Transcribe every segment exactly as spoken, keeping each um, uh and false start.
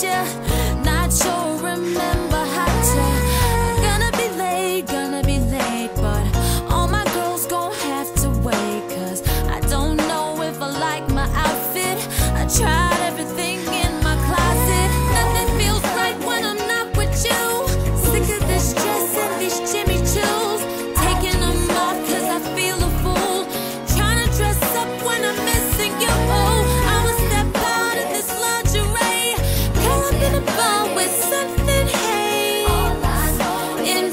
you. Not sure, remember how to. Gonna be late, gonna be late, but all my girls gon' have to wait, cause I don't know if I like my outfit. I tried everything in my closet. Nothing feels right when I'm not with you. Sick of this dress and these Jimmy Choos. Taking them off cause I feel a fool. Trying to dress up when I'm missing you. I will step out in this lingerie, curl up in a ball with something haze in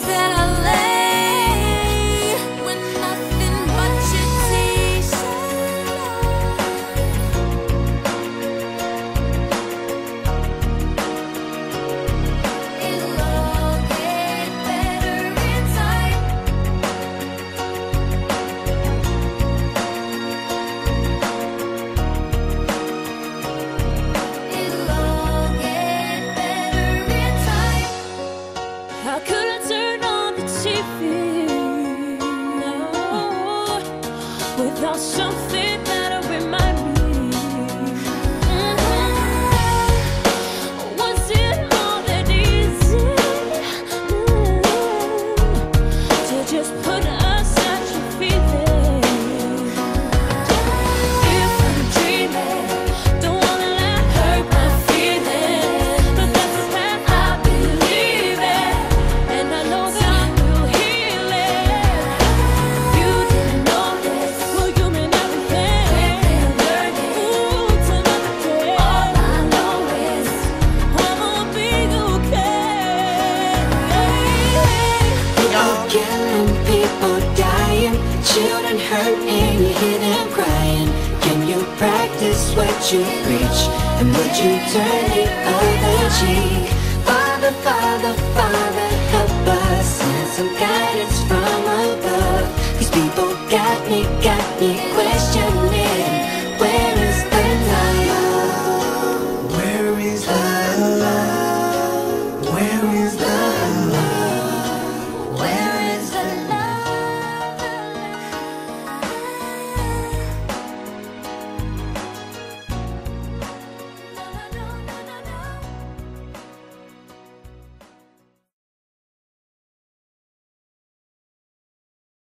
ballet, with nothing but your t-shirt on. It'll all get better in time. It'll all get better in time. How could I turn on the T V no, without something that'll remind me? Mhm. Was it all that easy mm, to just put aside your feelings? If I'm dreaming, don't wanna let hurt my feelings, but that's the path I believe in, and I know God will heal it. You didn't know this, well you mean everything. Quickly learning, ooh, to another day. All I know is I'ma be okay. People killing, people dying, children hurt and you hear them crying. Can you practice what you preach, and would you turn the other cheek? Father, Father, Father, help us, send some guidance from above. These people got me, got